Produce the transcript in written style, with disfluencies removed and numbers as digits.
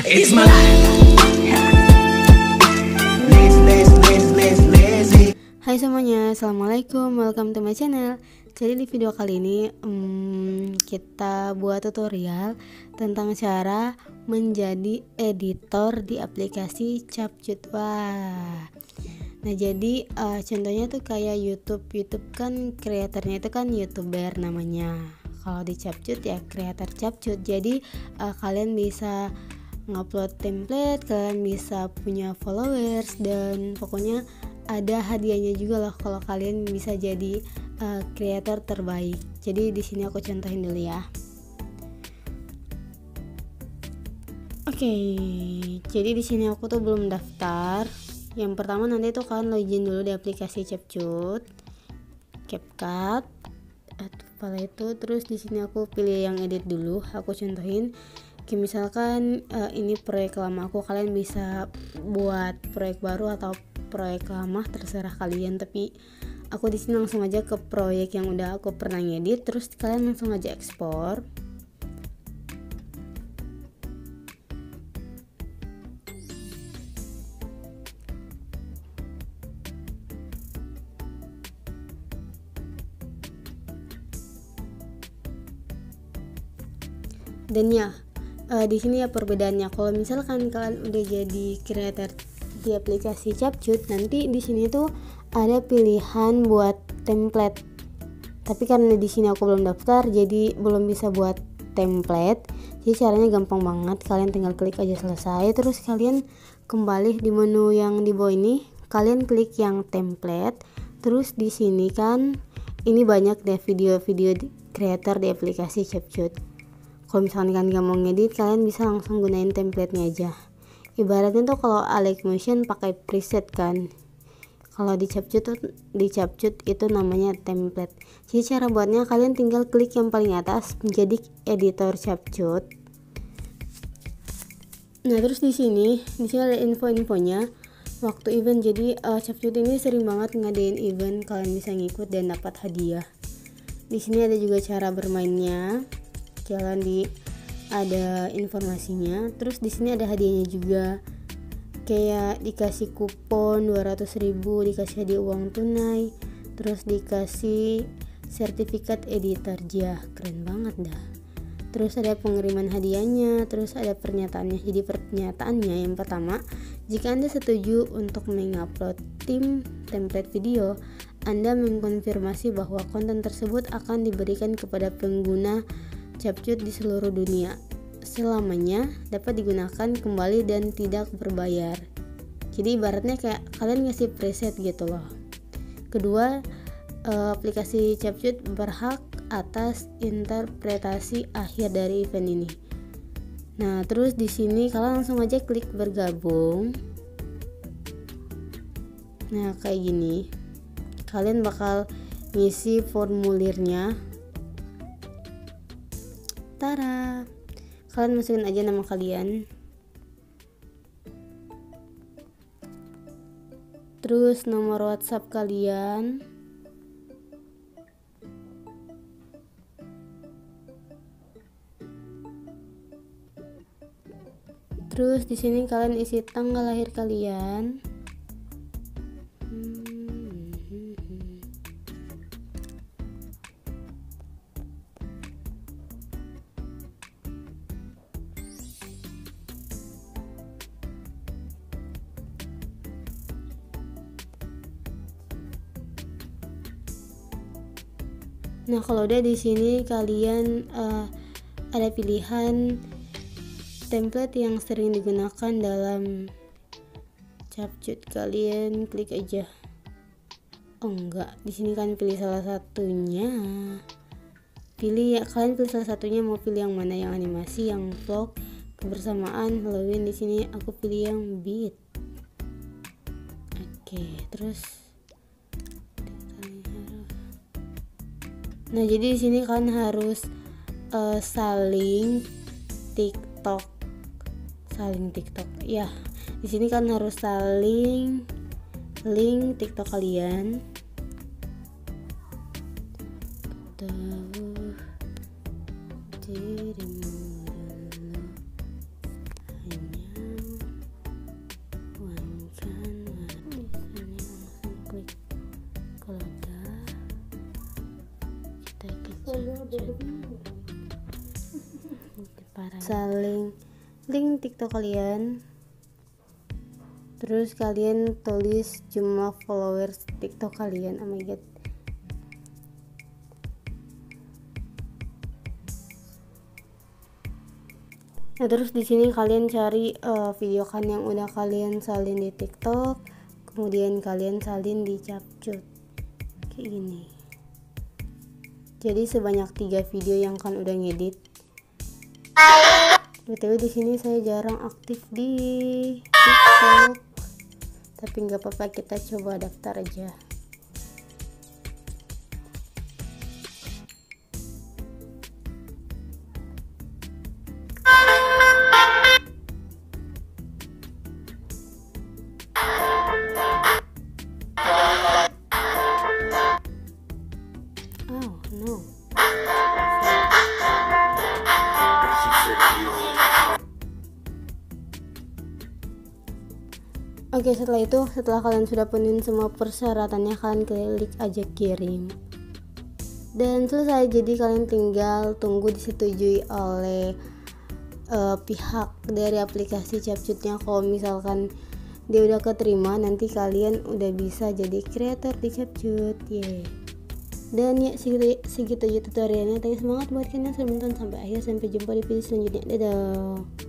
It's my life. Lazy. Hai semuanya, assalamualaikum, welcome to my channel. Jadi di video kali ini kita buat tutorial tentang cara menjadi editor di aplikasi Capcut. Wah, nah jadi contohnya tuh kayak YouTube kan kreatornya itu kan YouTuber namanya. Kalau di Capcut ya kreator Capcut. Jadi kalian bisa ngupload template, kalian bisa punya followers, dan pokoknya ada hadiahnya juga loh kalau kalian bisa jadi kreator terbaik. Jadi di sini aku contohin dulu ya. Oke, jadi di sini aku tuh belum daftar. Yang pertama nanti tuh kalian login dulu di aplikasi Capcut, CapCut. Setelah itu terus di sini aku pilih yang edit dulu. Aku contohin. Kayak misalkan ini proyek lama aku, kalian bisa buat proyek baru atau proyek lama terserah kalian, tapi aku di sini langsung aja ke proyek yang udah aku pernah ngedit. Terus kalian langsung aja ekspor. Dan ya di sini ya perbedaannya. Kalau misalkan kalian udah jadi creator di aplikasi Capcut, nanti di sini tuh ada pilihan buat template. Tapi karena di sini aku belum daftar, jadi belum bisa buat template. Jadi caranya gampang banget, kalian tinggal klik aja selesai. Terus kalian kembali di menu yang di bawah ini, kalian klik yang template. Terus di sini kan ini banyak deh video-video creator di aplikasi Capcut. Kalau misalkan kalian nggak mau ngedit, kalian bisa langsung gunain template-nya aja. Ibaratnya tuh kalau Alex Motion pakai preset kan. Kalau di Capcut itu namanya template. Jadi cara buatnya kalian tinggal klik yang paling atas menjadi editor Capcut. Nah, terus di sini ada info-infonya waktu event. Jadi Capcut ini sering banget ngadain event, kalian bisa ngikut dan dapat hadiah. Di sini ada juga cara bermainnya. Ada informasinya. Terus di sini ada hadiahnya juga, kayak dikasih kupon 200.000, dikasih hadiah uang tunai, terus dikasih sertifikat editor. Keren banget dah. Terus ada pengiriman hadiahnya, terus ada pernyataannya. Jadi pernyataannya yang pertama, jika Anda setuju untuk mengupload template video, Anda mengkonfirmasi bahwa konten tersebut akan diberikan kepada pengguna Capcut di seluruh dunia selamanya, dapat digunakan kembali dan tidak berbayar. Jadi ibaratnya kayak kalian ngasih preset gitu loh. Kedua, aplikasi Capcut berhak atas interpretasi akhir dari event ini. Nah, terus di sini kalian langsung aja klik bergabung. Nah, kayak gini. Kalian bakal ngisi formulirnya. Tara, kalian masukin aja nama kalian, terus nomor WhatsApp kalian, terus di sini kalian isi tanggal lahir kalian. Nah, kalau udah di sini kalian ada pilihan template yang sering digunakan dalam Capcut, kalian klik aja. Oh enggak, di sini kan pilih salah satunya. Kalian pilih salah satunya, mau pilih yang mana, yang animasi, yang vlog, kebersamaan, Halloween. Di sini aku pilih yang beat. Oke, terus nah jadi di sini kan harus saling TikTok ya. Di sini kan harus saling link TikTok kalian. Tahu dirimu dulu hanya Saling link TikTok kalian, terus kalian tulis jumlah followers TikTok kalian. Oh my god. Nah, terus di sini kalian cari video kan yang udah kalian salin di TikTok, kemudian kalian salin di CapCut kayak gini. Jadi sebanyak 3 video yang kan udah ngedit. BTW di sini saya jarang aktif di TikTok, tapi nggak apa-apa, kita coba daftar aja. Oh no. Oke, setelah kalian sudah penuhin semua persyaratannya, kalian klik aja kirim dan selesai. Jadi kalian tinggal tunggu disetujui oleh pihak dari aplikasi CapCutnya. Kalau misalkan dia udah keterima, nanti kalian udah bisa jadi kreator di CapCut. Dan ya segitu aja tutorialnya. Thanks semangat buat kalian yang sudah menonton sampai akhir. Sampai jumpa di video selanjutnya. Dadah.